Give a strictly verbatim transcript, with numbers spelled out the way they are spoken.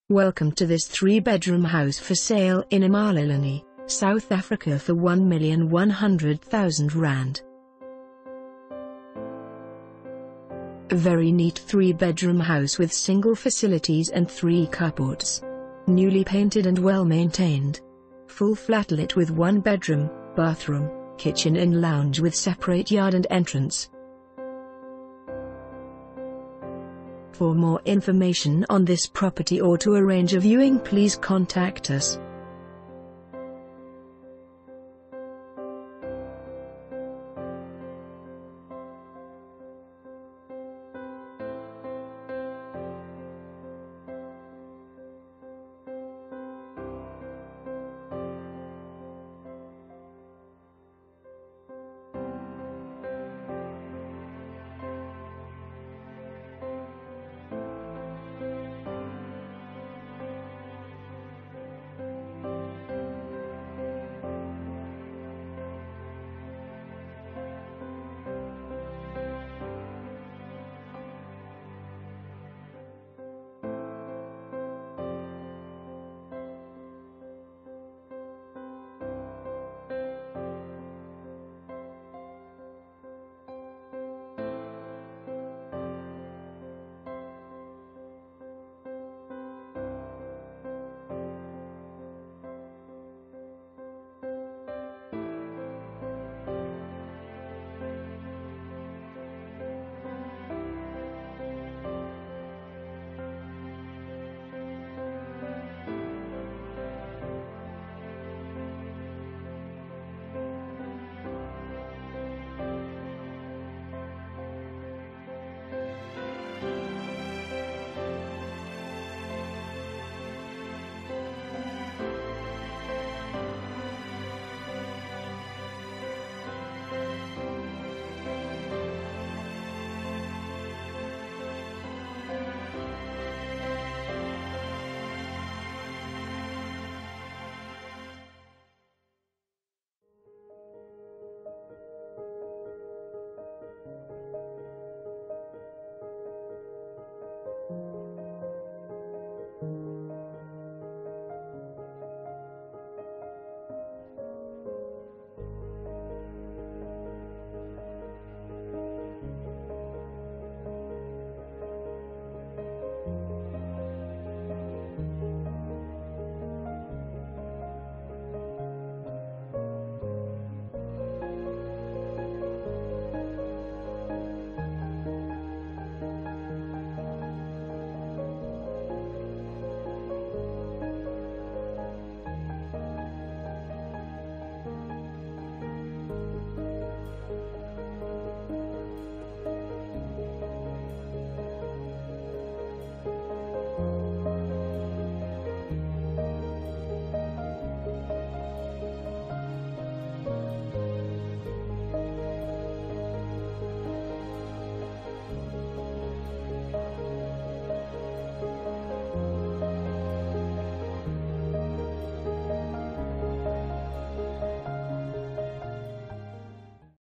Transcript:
Welcome to this three-bedroom house for sale in Emalilani, South Africa for one million one hundred thousand rand. A very neat three-bedroom house with single facilities and three carports. Newly painted and well maintained. Full flat lit with one bedroom, bathroom, kitchen and lounge with separate yard and entrance. For more information on this property or to arrange a viewing, please contact us.